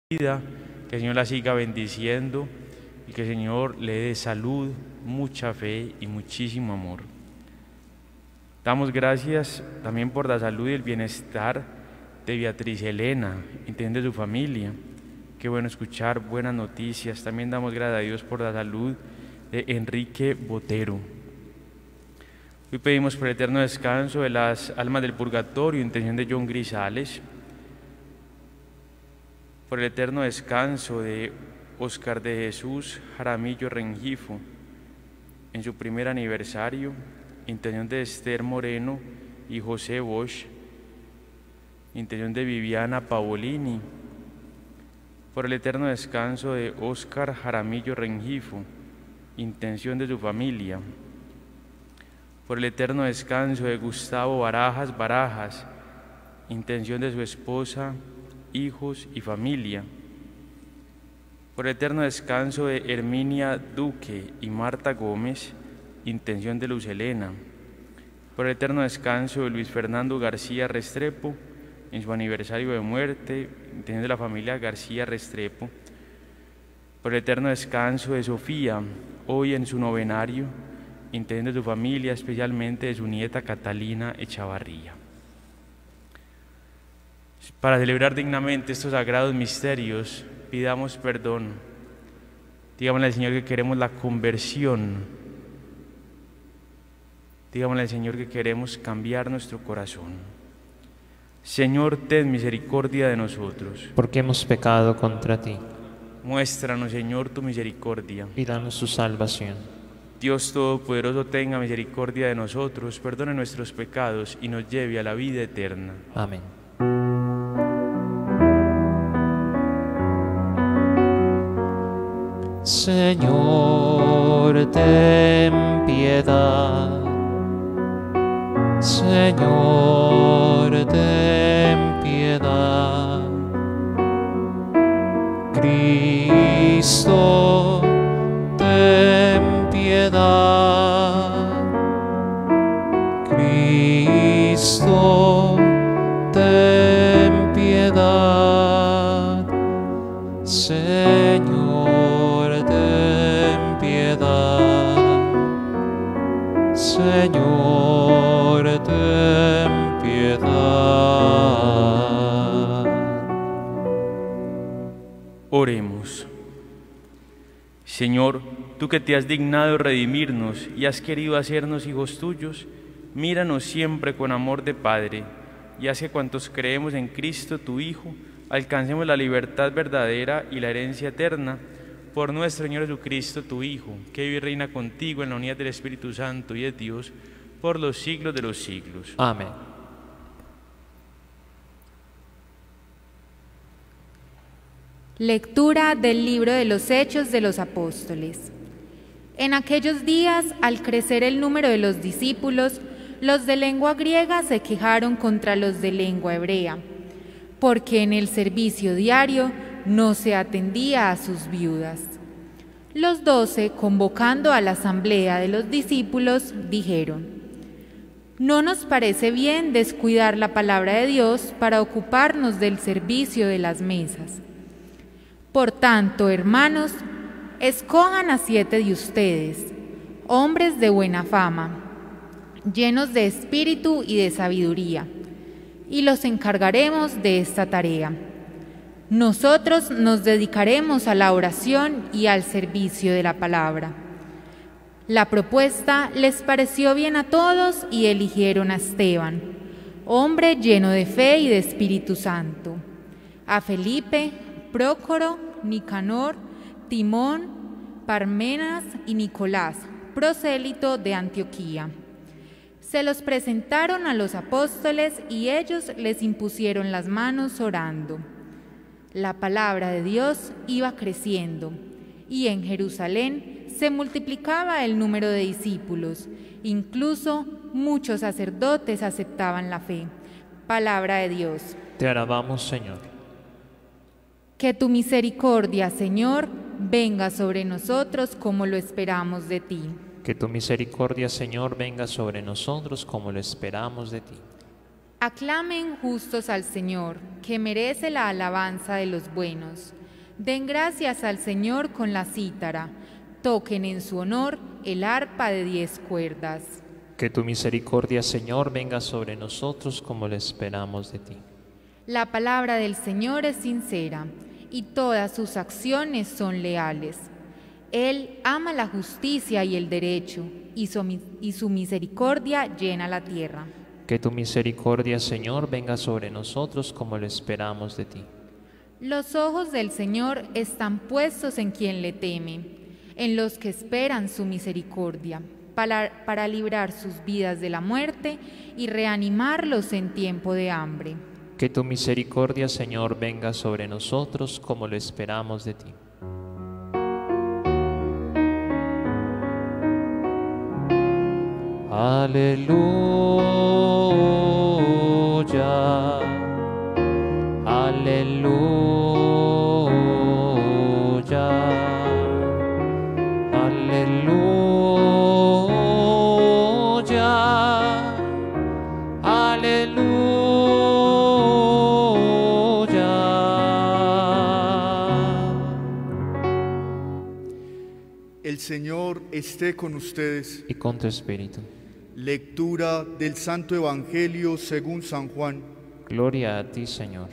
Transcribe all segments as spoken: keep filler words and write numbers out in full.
vida, que el Señor la siga bendiciendo y que el Señor le dé salud, mucha fe y muchísimo amor. Damos gracias también por la salud y el bienestar de Beatriz Elena, entiende su familia. Qué bueno escuchar buenas noticias. También damos gracias a Dios por la salud de Enrique Botero. Hoy pedimos por el eterno descanso de las almas del purgatorio, intención de John Grisales, por el eterno descanso de Oscar de Jesús Jaramillo Rengifo, en su primer aniversario, intención de Esther Moreno y José Bosch, intención de Viviana Pavolini, por el eterno descanso de Oscar Jaramillo Rengifo, intención de su familia, por el eterno descanso de Gustavo Barajas Barajas, intención de su esposa, hijos y familia, por el eterno descanso de Herminia Duque y Marta Gómez, intención de Luz Helena, por el eterno descanso de Luis Fernando García Restrepo, en su aniversario de muerte, intención de la familia García Restrepo, por el eterno descanso de Sofía, hoy en su novenario, intención de su familia, especialmente de su nieta Catalina Echavarría. Para celebrar dignamente estos sagrados misterios, pidamos perdón. Digámosle al Señor que queremos la conversión. Digámosle al Señor que queremos cambiar nuestro corazón. Señor, ten misericordia de nosotros, porque hemos pecado contra ti. Muéstranos, Señor, tu misericordia. Y danos su salvación. Dios Todopoderoso, tenga misericordia de nosotros, perdone nuestros pecados y nos lleve a la vida eterna. Amén. Señor, ten piedad. Señor, ten piedad. Cristo, ten piedad. Cristo, ten piedad. Señor, ten piedad. Señor, ten piedad. Oremos. Señor, tú que te has dignado redimirnos y has querido hacernos hijos tuyos, míranos siempre con amor de Padre, y haz que cuantos creemos en Cristo, tu Hijo, alcancemos la libertad verdadera y la herencia eterna, por nuestro Señor Jesucristo, tu Hijo, que vive y reina contigo en la unidad del Espíritu Santo y de Dios, por los siglos de los siglos. Amén. Lectura del libro de los Hechos de los Apóstoles. En aquellos días, al crecer el número de los discípulos, los de lengua griega se quejaron contra los de lengua hebrea, porque en el servicio diario no se atendía a sus viudas. Los doce, convocando a la asamblea de los discípulos, dijeron: «No nos parece bien descuidar la palabra de Dios para ocuparnos del servicio de las mesas. Por tanto, hermanos, escojan a siete de ustedes, hombres de buena fama, llenos de espíritu y de sabiduría, y los encargaremos de esta tarea. Nosotros nos dedicaremos a la oración y al servicio de la palabra». La propuesta les pareció bien a todos y eligieron a Esteban, hombre lleno de fe y de Espíritu Santo, a Felipe, Prócoro, Nicanor, Timón, Parmenas y Nicolás, prosélito de Antioquía. Se los presentaron a los apóstoles y ellos les impusieron las manos orando. La palabra de Dios iba creciendo y en Jerusalén se multiplicaba el número de discípulos, incluso muchos sacerdotes aceptaban la fe. Palabra de Dios. Te alabamos, Señor. Que tu misericordia, Señor, venga sobre nosotros como lo esperamos de ti. Que tu misericordia, Señor, venga sobre nosotros como lo esperamos de ti. Aclamen justos al Señor, que merece la alabanza de los buenos. Den gracias al Señor con la cítara. Toquen en su honor el arpa de diez cuerdas. Que tu misericordia, Señor, venga sobre nosotros como lo esperamos de ti. La palabra del Señor es sincera y todas sus acciones son leales. Él ama la justicia y el derecho, y su, y su misericordia llena la tierra. Que tu misericordia, Señor, venga sobre nosotros como lo esperamos de ti. Los ojos del Señor están puestos en quien le teme, en los que esperan su misericordia, para, para librar sus vidas de la muerte y reanimarlos en tiempo de hambre. Que tu misericordia, Señor, venga sobre nosotros como lo esperamos de ti. Aleluya, aleluya, aleluya, aleluya. El Señor esté con ustedes. Y con tu espíritu. Lectura del Santo Evangelio según San Juan. Gloria a ti, Señor.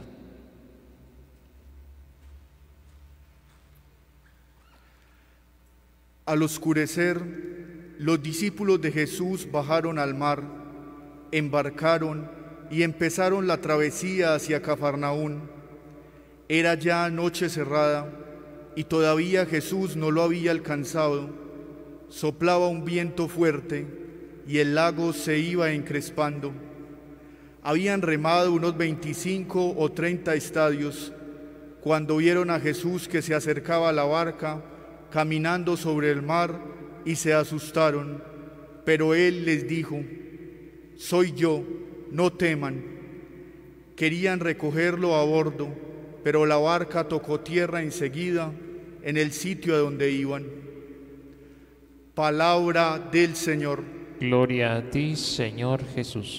Al oscurecer, los discípulos de Jesús bajaron al mar, embarcaron y empezaron la travesía hacia Cafarnaún. Era ya noche cerrada y todavía Jesús no lo había alcanzado. Soplaba un viento fuerte y el lago se iba encrespando. Habían remado unos veinticinco o treinta estadios cuando vieron a Jesús que se acercaba a la barca caminando sobre el mar y se asustaron. Pero él les dijo: «Soy yo, no teman». Querían recogerlo a bordo, pero la barca tocó tierra enseguida en el sitio a donde iban. Palabra del Señor. Gloria a ti, Señor Jesús.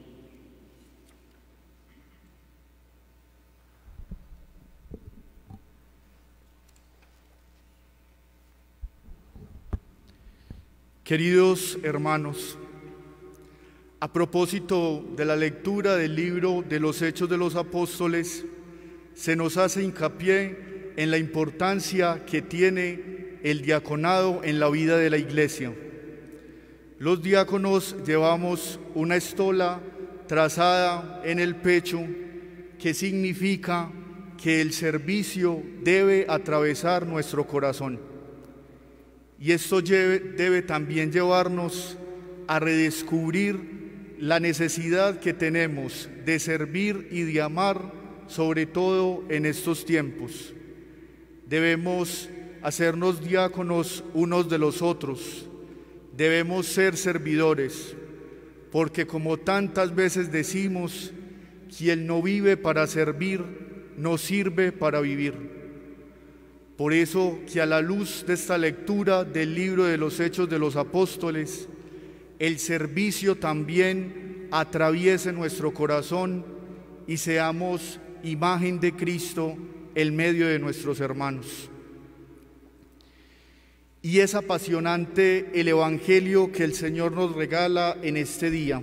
Queridos hermanos, a propósito de la lectura del libro de los Hechos de los Apóstoles, se nos hace hincapié en la importancia que tiene el diaconado en la vida de la Iglesia. Los diáconos llevamos una estola trazada en el pecho que significa que el servicio debe atravesar nuestro corazón. Y esto debe, debe también llevarnos a redescubrir la necesidad que tenemos de servir y de amar, sobre todo en estos tiempos. Debemos hacernos diáconos unos de los otros. Debemos ser servidores, porque como tantas veces decimos, quien no vive para servir, no sirve para vivir. Por eso que a la luz de esta lectura del libro de los Hechos de los Apóstoles, el servicio también atraviese nuestro corazón y seamos imagen de Cristo en medio de nuestros hermanos. Y es apasionante el Evangelio que el Señor nos regala en este día.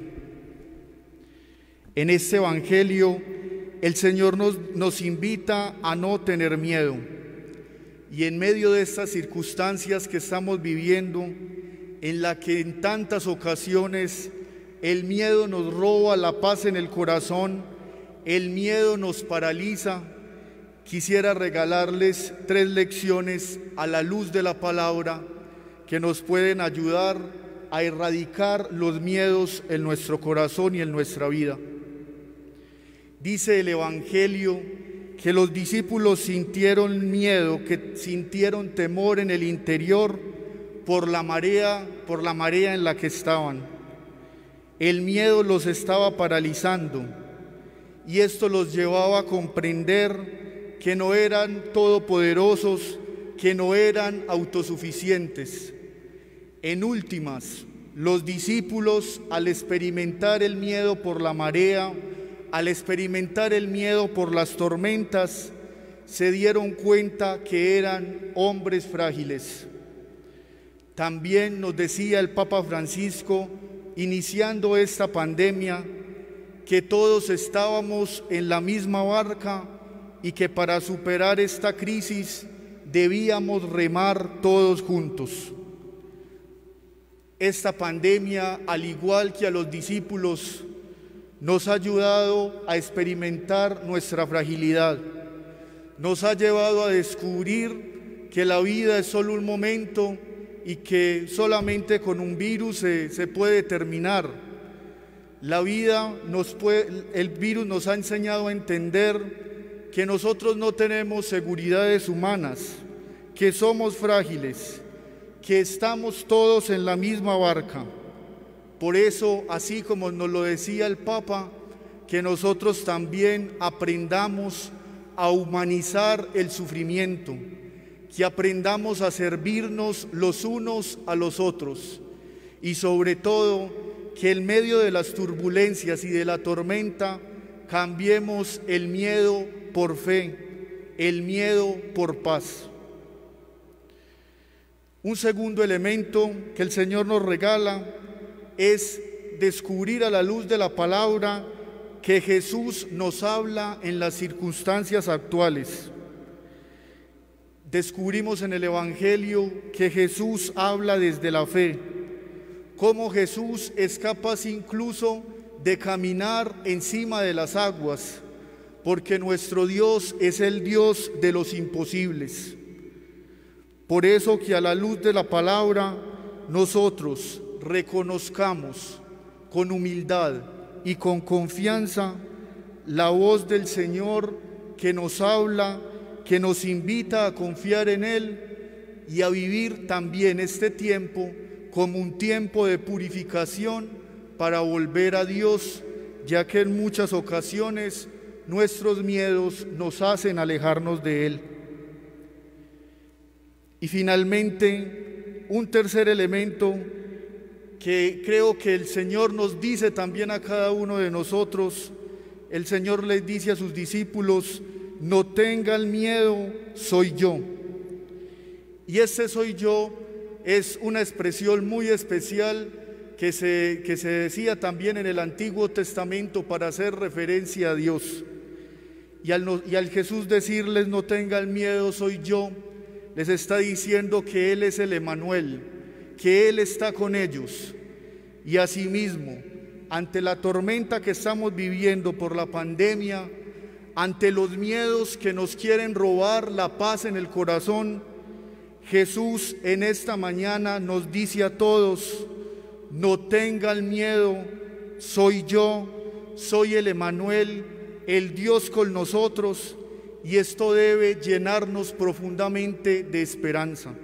En este Evangelio, el Señor nos, nos invita a no tener miedo. Y en medio de estas circunstancias que estamos viviendo, en la que en tantas ocasiones el miedo nos roba la paz en el corazón, el miedo nos paraliza, quisiera regalarles tres lecciones a la luz de la palabra que nos pueden ayudar a erradicar los miedos en nuestro corazón y en nuestra vida. Dice el Evangelio que los discípulos sintieron miedo, que sintieron temor en el interior por la marea, por la marea en la que estaban. El miedo los estaba paralizando y esto los llevaba a comprender que no eran todopoderosos, que no eran autosuficientes. En últimas, los discípulos, al experimentar el miedo por la marea, al experimentar el miedo por las tormentas, se dieron cuenta que eran hombres frágiles. También nos decía el Papa Francisco, iniciando esta pandemia, que todos estábamos en la misma barca y que para superar esta crisis debíamos remar todos juntos. Esta pandemia, al igual que a los discípulos, nos ha ayudado a experimentar nuestra fragilidad. Nos ha llevado a descubrir que la vida es solo un momento y que solamente con un virus se, se puede terminar. La vida nos puede, el virus nos ha enseñado a entender que nosotros no tenemos seguridades humanas, que somos frágiles, que estamos todos en la misma barca. Por eso, así como nos lo decía el Papa, que nosotros también aprendamos a humanizar el sufrimiento, que aprendamos a servirnos los unos a los otros y sobre todo que en medio de las turbulencias y de la tormenta cambiemos el miedo por fe, el miedo por paz. Un segundo elemento que el Señor nos regala es descubrir a la luz de la palabra que Jesús nos habla en las circunstancias actuales. Descubrimos en el Evangelio que Jesús habla desde la fe, cómo Jesús es capaz incluso de caminar encima de las aguas, porque nuestro Dios es el Dios de los imposibles. Por eso que a la luz de la palabra nosotros reconozcamos con humildad y con confianza la voz del Señor que nos habla, que nos invita a confiar en Él y a vivir también este tiempo como un tiempo de purificación para volver a Dios, ya que en muchas ocasiones nuestros miedos nos hacen alejarnos de Él. Y finalmente, un tercer elemento que creo que el Señor nos dice también a cada uno de nosotros. El Señor les dice a sus discípulos: no tengan miedo, soy yo. Y ese soy yo es una expresión muy especial que se, que se decía también en el Antiguo Testamento para hacer referencia a Dios. Y al, no, y al Jesús decirles no tengan miedo, soy yo, les está diciendo que Él es el Emanuel, que Él está con ellos. Y asimismo, ante la tormenta que estamos viviendo por la pandemia, ante los miedos que nos quieren robar la paz en el corazón, Jesús en esta mañana nos dice a todos: no tengan miedo, soy yo, soy el Emanuel, el Dios con nosotros, y esto debe llenarnos profundamente de esperanza.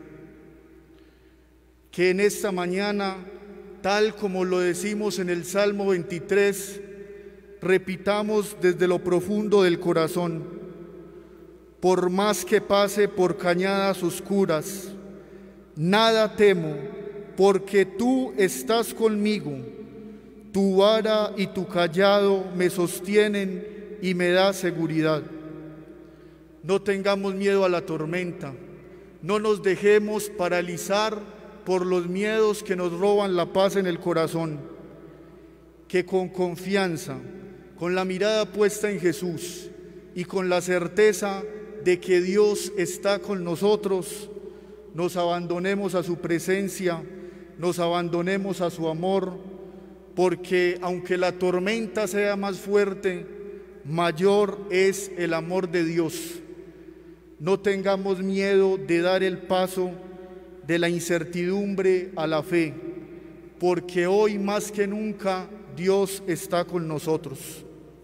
Que en esta mañana, tal como lo decimos en el Salmo veintitrés, repitamos desde lo profundo del corazón: por más que pase por cañadas oscuras, nada temo, porque tú estás conmigo, tu vara y tu cayado me sostienen y me da seguridad. No tengamos miedo a la tormenta, no nos dejemos paralizar por los miedos que nos roban la paz en el corazón, que con confianza, con la mirada puesta en Jesús y con la certeza de que Dios está con nosotros, nos abandonemos a su presencia, nos abandonemos a su amor, porque aunque la tormenta sea más fuerte, mayor es el amor de Dios. No tengamos miedo de dar el paso de la incertidumbre a la fe, porque hoy más que nunca Dios está con nosotros.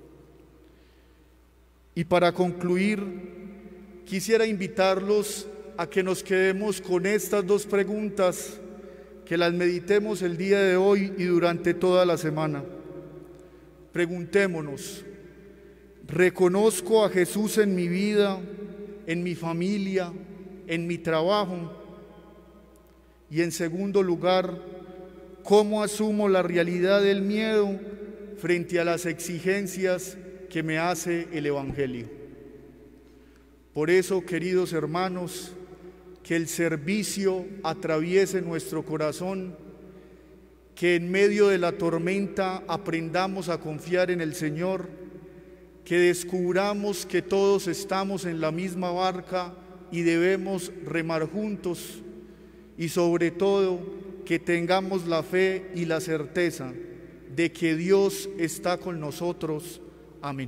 Y para concluir, quisiera invitarlos a que nos quedemos con estas dos preguntas, que las meditemos el día de hoy y durante toda la semana. Preguntémonos: ¿reconozco a Jesús en mi vida, en mi familia, en mi trabajo? Y en segundo lugar, ¿cómo asumo la realidad del miedo frente a las exigencias que me hace el Evangelio. Por eso, queridos hermanos, que el servicio atraviese nuestro corazón, que en medio de la tormenta aprendamos a confiar en el Señor, que descubramos que todos estamos en la misma barca y debemos remar juntos, y sobre todo que tengamos la fe y la certeza de que Dios está con nosotros. Amén.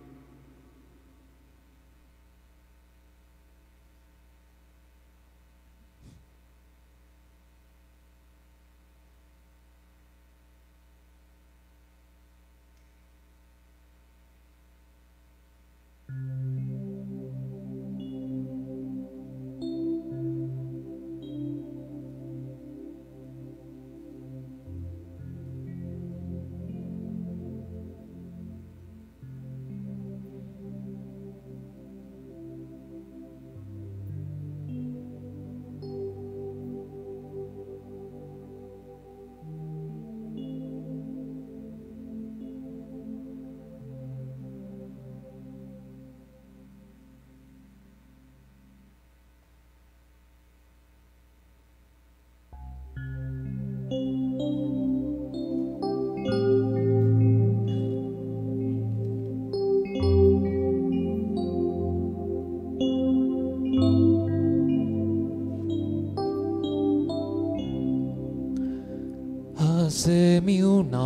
Haceme una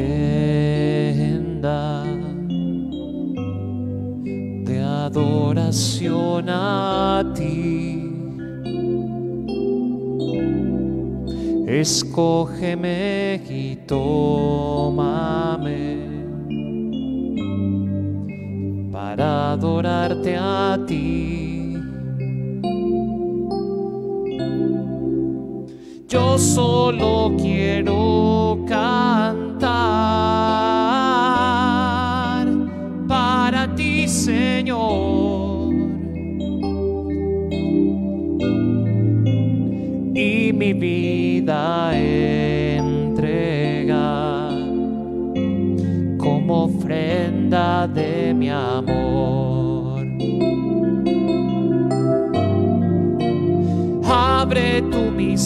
ofrenda de adoración a ti. Escógeme y tómame para adorarte a ti. Yo solo quiero cantar para ti, Señor, y mi vida entregar como ofrenda de mi amor. Abre tú mis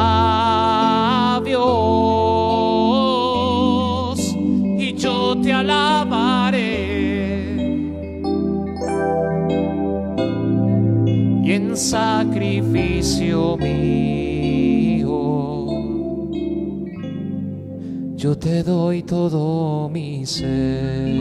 labios y yo te alabaré, y en sacrificio mío yo te doy todo mi ser.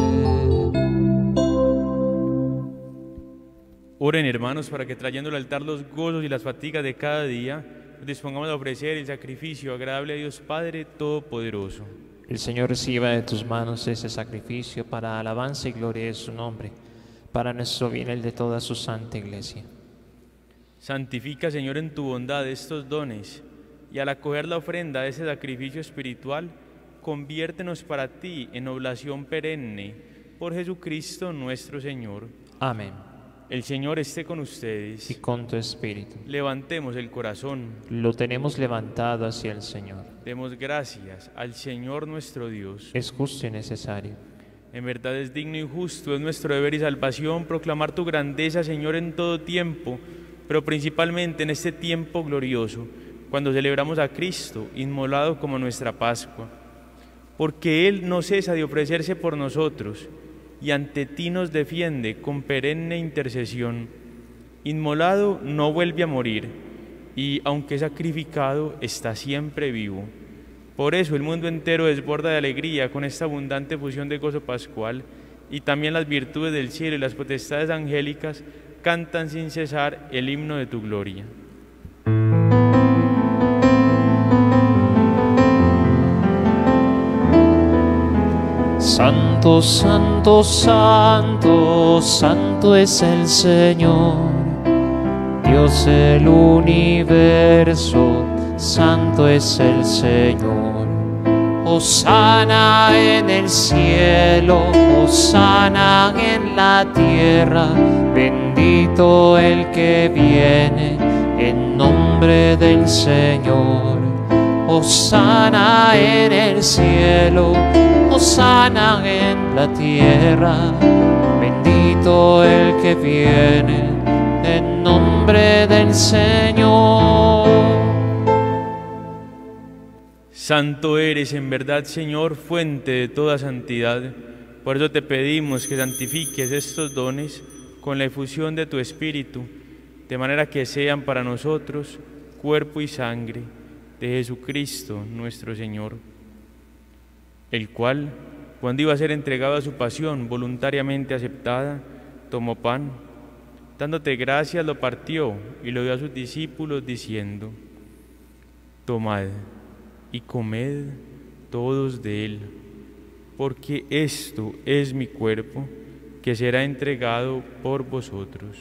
Oren, hermanos, para que trayendo al altar los gozos y las fatigas de cada día, nos dispongamos a ofrecer el sacrificio agradable a Dios Padre Todopoderoso. El Señor reciba de tus manos ese sacrificio para alabanza y gloria de su nombre, para nuestro bien el de toda su santa Iglesia. Santifica, Señor, en tu bondad estos dones, y al acoger la ofrenda de ese sacrificio espiritual, conviértenos para ti en oblación perenne, por Jesucristo nuestro Señor. Amén. El Señor esté con ustedes. Y con tu espíritu. Levantemos el corazón. Lo tenemos levantado hacia el Señor. Demos gracias al Señor nuestro Dios. Es justo y necesario. En verdad es digno y justo, es nuestro deber y salvación proclamar tu grandeza, Señor, en todo tiempo, pero principalmente en este tiempo glorioso, cuando celebramos a Cristo, inmolado como nuestra Pascua. Porque Él no cesa de ofrecerse por nosotros, y ante ti nos defiende con perenne intercesión. Inmolado no vuelve a morir, y aunque sacrificado, está siempre vivo. Por eso el mundo entero desborda de alegría con esta abundante fusión de gozo pascual, y también las virtudes del cielo y las potestades angélicas cantan sin cesar el himno de tu gloria. Santo, santo, santo, santo es el Señor, Dios del universo, santo es el Señor. Hosana en el cielo, hosana en la tierra, bendito el que viene en nombre del Señor. Hosana en el cielo, hosana en la tierra, bendito el que viene en nombre del Señor. Santo eres en verdad, Señor, fuente de toda santidad. Por eso te pedimos que santifiques estos dones con la efusión de tu Espíritu, de manera que sean para nosotros cuerpo y sangre de Jesucristo nuestro Señor, el cual, cuando iba a ser entregado a su pasión voluntariamente aceptada, tomó pan, dándote gracias lo partió y lo dio a sus discípulos diciendo: tomad y comed todos de él, porque esto es mi cuerpo que será entregado por vosotros.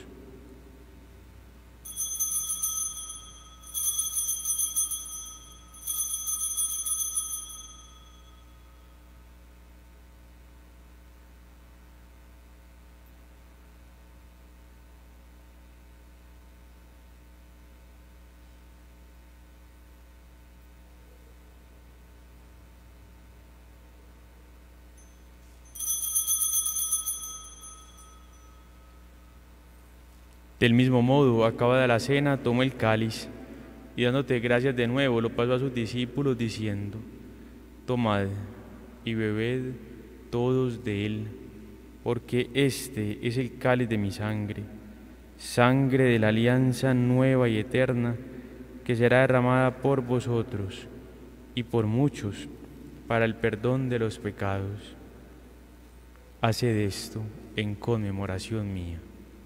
Del mismo modo, acabada la cena, tomó el cáliz y dándote gracias de nuevo, lo pasó a sus discípulos diciendo: tomad y bebed todos de él, porque este es el cáliz de mi sangre, sangre de la alianza nueva y eterna, que será derramada por vosotros y por muchos para el perdón de los pecados. Haced esto en conmemoración mía.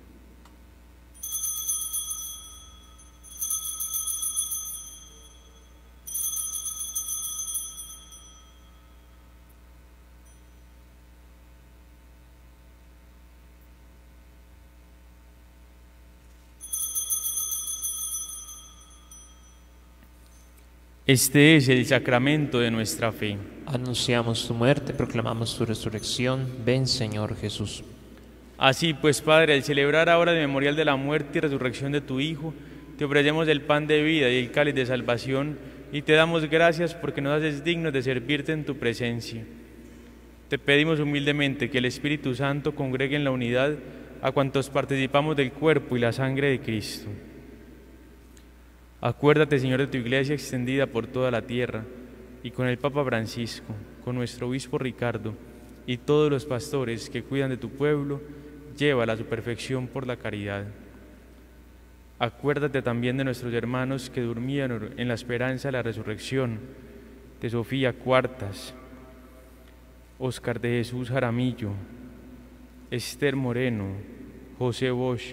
Este es el sacramento de nuestra fe. Anunciamos tu muerte, proclamamos tu resurrección. Ven, Señor Jesús. Así pues, Padre, al celebrar ahora el memorial de la muerte y resurrección de tu Hijo, te ofrecemos el pan de vida y el cáliz de salvación, y te damos gracias porque nos haces dignos de servirte en tu presencia. Te pedimos humildemente que el Espíritu Santo congregue en la unidad a cuantos participamos del cuerpo y la sangre de Cristo. Acuérdate, Señor, de tu iglesia extendida por toda la tierra, y con el Papa Francisco, con nuestro obispo Ricardo, y todos los pastores que cuidan de tu pueblo, llévala a su perfección por la caridad. Acuérdate también de nuestros hermanos que durmieron en la esperanza de la resurrección, de Sofía Cuartas, Óscar de Jesús Jaramillo, Esther Moreno, José Bosch,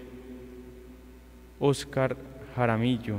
Óscar Jaramillo,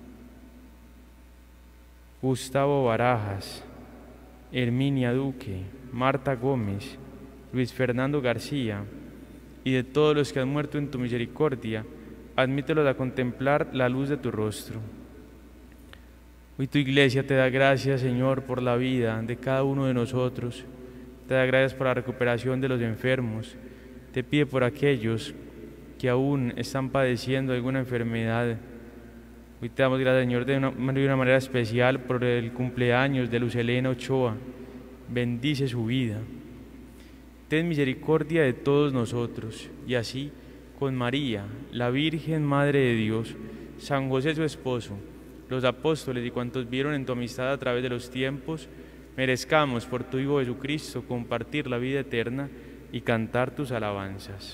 Gustavo Barajas, Herminia Duque, Marta Gómez, Luis Fernando García, y de todos los que han muerto en tu misericordia, admítelos a contemplar la luz de tu rostro. Hoy tu iglesia te da gracias, Señor, por la vida de cada uno de nosotros, te da gracias por la recuperación de los enfermos, te pide por aquellos que aún están padeciendo alguna enfermedad. Hoy te damos gracias, Señor, de una, de una manera especial por el cumpleaños de Luz Elena Ochoa. Bendice su vida. Ten misericordia de todos nosotros, y así, con María, la Virgen Madre de Dios, San José su esposo, los apóstoles y cuantos vieron en tu amistad a través de los tiempos, merezcamos por tu Hijo Jesucristo compartir la vida eterna y cantar tus alabanzas.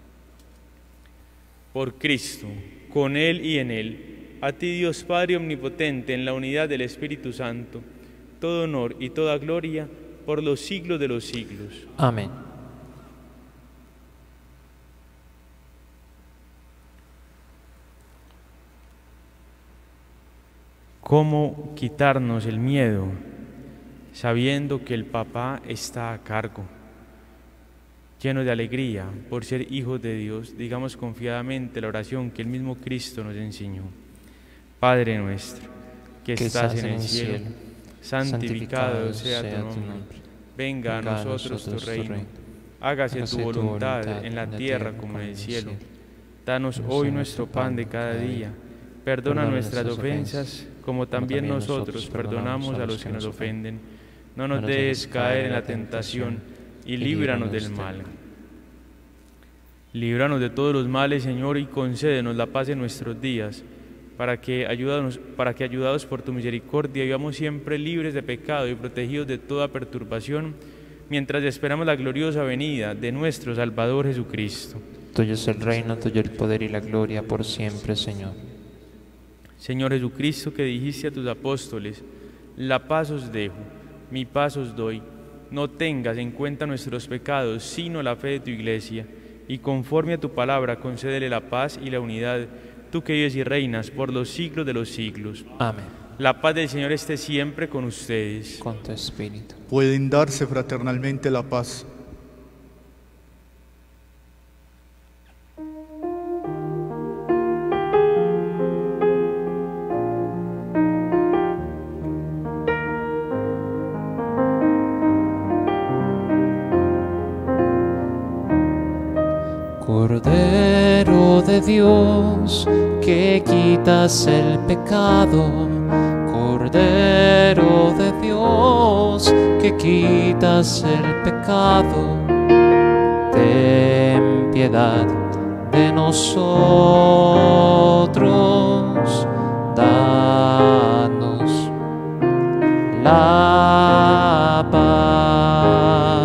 Por Cristo, con Él y en Él, a ti, Dios Padre omnipotente, en la unidad del Espíritu Santo, todo honor y toda gloria por los siglos de los siglos. Amén. ¿Cómo quitarnos el miedo sabiendo que el Papá está a cargo? Llenos de alegría por ser hijos de Dios, digamos confiadamente la oración que el mismo Cristo nos enseñó. Padre nuestro, que, que estás, estás en el cielo, cielo santificado, santificado sea tu nombre. nombre. Venga, Venga a nosotros, nosotros tu reino. reino. Hágase, Hágase tu voluntad, voluntad en la tierra como en el cielo. cielo. Danos hoy nuestro pan de cada día. Perdona nuestras ofensas, como también nosotros perdonamos a los que nos ofenden. No nos dejes caer en la tentación, y líbranos del mal. Líbranos de todos los males, Señor, y concédenos la paz en nuestros días, para que, ayudados, para que ayudados por tu misericordia vivamos siempre libres de pecado y protegidos de toda perturbación, mientras esperamos la gloriosa venida de nuestro Salvador Jesucristo. Tuyo es el reino, tuyo el poder y la gloria por siempre, Señor. Señor Jesucristo, que dijiste a tus apóstoles: la paz os dejo, mi paz os doy. No tengas en cuenta nuestros pecados, sino la fe de tu Iglesia, y conforme a tu palabra concédele la paz y la unidad, tú que vives y reinas por los siglos de los siglos. Amén. La paz del Señor esté siempre con ustedes. Con tu espíritu. Pueden darse fraternalmente la paz. Cordero de Dios, que quitas el pecado. Cordero de Dios, que quitas el pecado. Ten piedad de nosotros, danos la paz.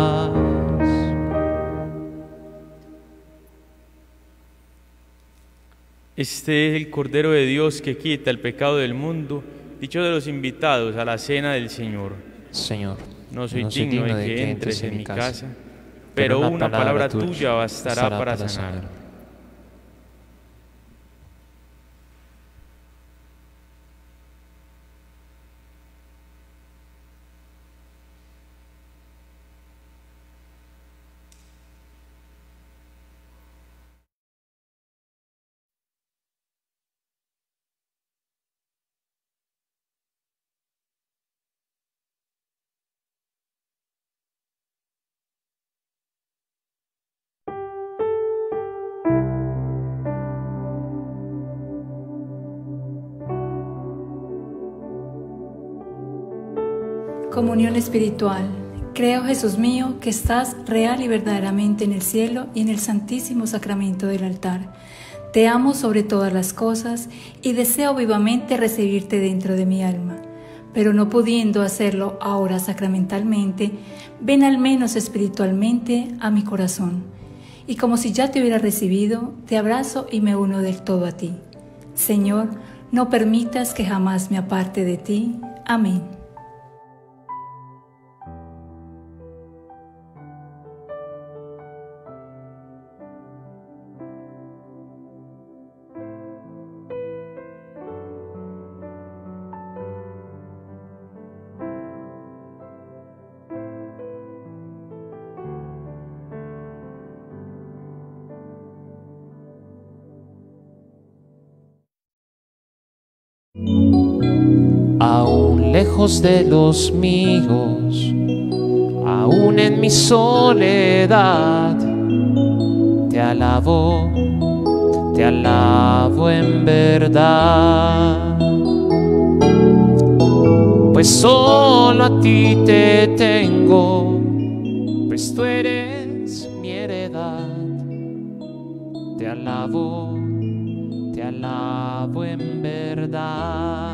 Este es el Cordero de Dios que quita el pecado del mundo. Dichos de los invitados a la cena del Señor. Señor, no soy, no soy digno, digno de que, que entres en mi casa, casa pero, pero una, una palabra, palabra tuya bastará para, para sanar. sanar. Comunión espiritual. Creo, Jesús mío, que estás real y verdaderamente en el cielo y en el santísimo sacramento del altar. Te amo sobre todas las cosas y deseo vivamente recibirte dentro de mi alma. Pero no pudiendo hacerlo ahora sacramentalmente, ven al menos espiritualmente a mi corazón. Y como si ya te hubiera recibido, te abrazo y me uno del todo a ti. Señor, no permitas que jamás me aparte de ti. Amén. Aún lejos de los míos, aún en mi soledad, te alabo, te alabo en verdad. Pues solo a ti te tengo, pues tú eres mi heredad. Te alabo, te alabo en verdad.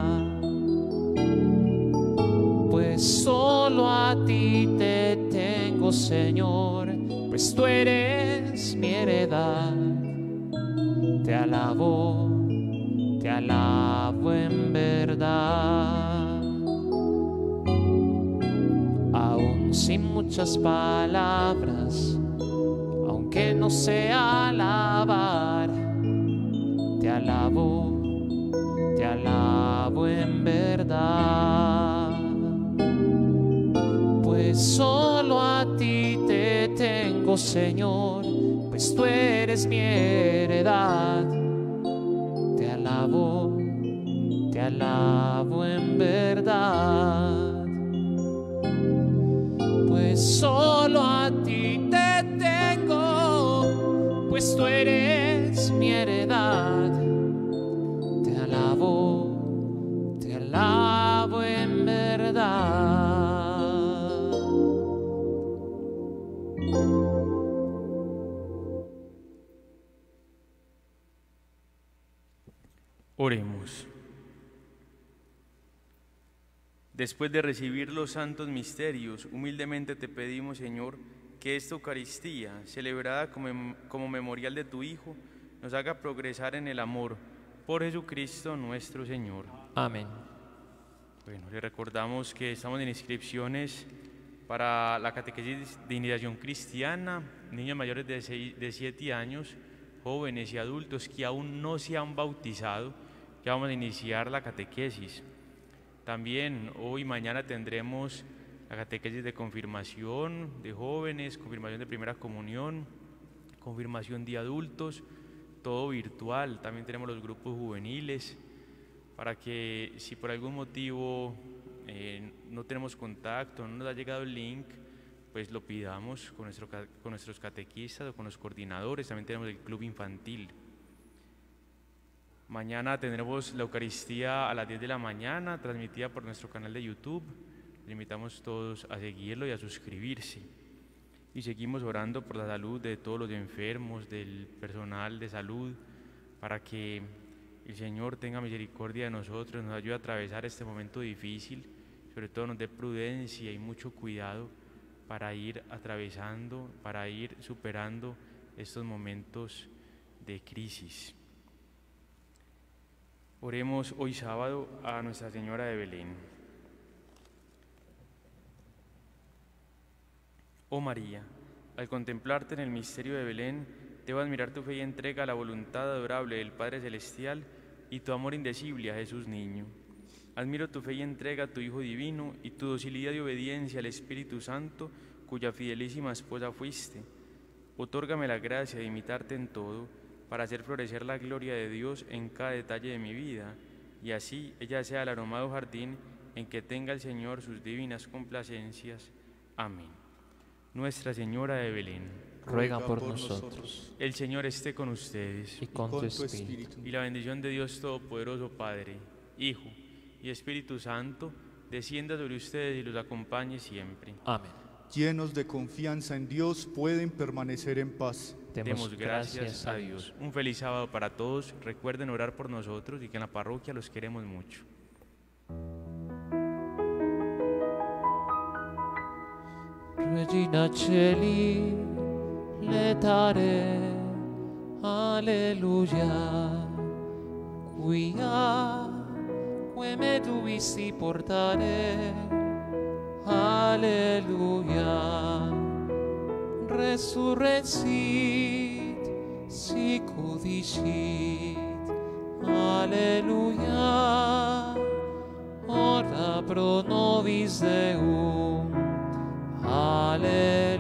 Pues solo a ti te tengo, Señor, pues tú eres mi heredad. Te alabo, te alabo en verdad. Aún sin muchas palabras, aunque no sé alabar, te alabo, te alabo en verdad. Pues solo a ti te tengo, Señor, pues tú eres mi heredad. Te alabo, te alabo en verdad. Pues solo a ti te tengo, pues tú eres mi heredad. Te alabo, Oremos. Después de recibir los santos misterios, humildemente te pedimos, Señor, que esta Eucaristía, celebrada como, como memorial de tu Hijo, nos haga progresar en el amor por Jesucristo nuestro Señor. Amén. Bueno, le recordamos que estamos en inscripciones para la catequesis de iniciación cristiana, niños mayores de, seis, de siete años, jóvenes y adultos que aún no se han bautizado, que vamos a iniciar la catequesis. También hoy y mañana tendremos la catequesis de confirmación de jóvenes, confirmación de primera comunión, confirmación de adultos, todo virtual. También tenemos los grupos juveniles, para que si por algún motivo eh, no tenemos contacto, no nos ha llegado el link, pues lo pidamos con, nuestro, con nuestros catequistas o con los coordinadores. También tenemos el club infantil. Mañana tendremos la Eucaristía a las diez de la mañana, transmitida por nuestro canal de YouTube. Les invitamos todos a seguirlo y a suscribirse. Y seguimos orando por la salud de todos los enfermos, del personal de salud, para que el Señor tenga misericordia de nosotros, nos ayude a atravesar este momento difícil, sobre todo nos dé prudencia y mucho cuidado para ir atravesando, para ir superando estos momentos de crisis. Oremos hoy sábado a Nuestra Señora de Belén. Oh María, al contemplarte en el misterio de Belén, debo admirar tu fe y entrega a la voluntad adorable del Padre Celestial y tu amor indecible a Jesús Niño. Admiro tu fe y entrega a tu Hijo Divino y tu docilidad y obediencia al Espíritu Santo, cuya fidelísima esposa fuiste. Otórgame la gracia de imitarte en todo, para hacer florecer la gloria de Dios en cada detalle de mi vida, y así ella sea el aromado jardín en que tenga el Señor sus divinas complacencias. Amén. Nuestra Señora de Belén, ruega por nosotros. El Señor esté con ustedes, Y con tu espíritu. y la bendición de Dios Todopoderoso, Padre, Hijo y Espíritu Santo, descienda sobre ustedes y los acompañe siempre. Amén. Llenos de confianza en Dios, pueden permanecer en paz. Demos gracias a Dios. Un feliz sábado para todos. Recuerden orar por nosotros y que en la parroquia los queremos mucho. Regina Celi, letare, alleluia, quia, que me tuvisi portare, alleluia, resurrexit, sic dicit, alleluia, ora pro nobis Deum, alleluia.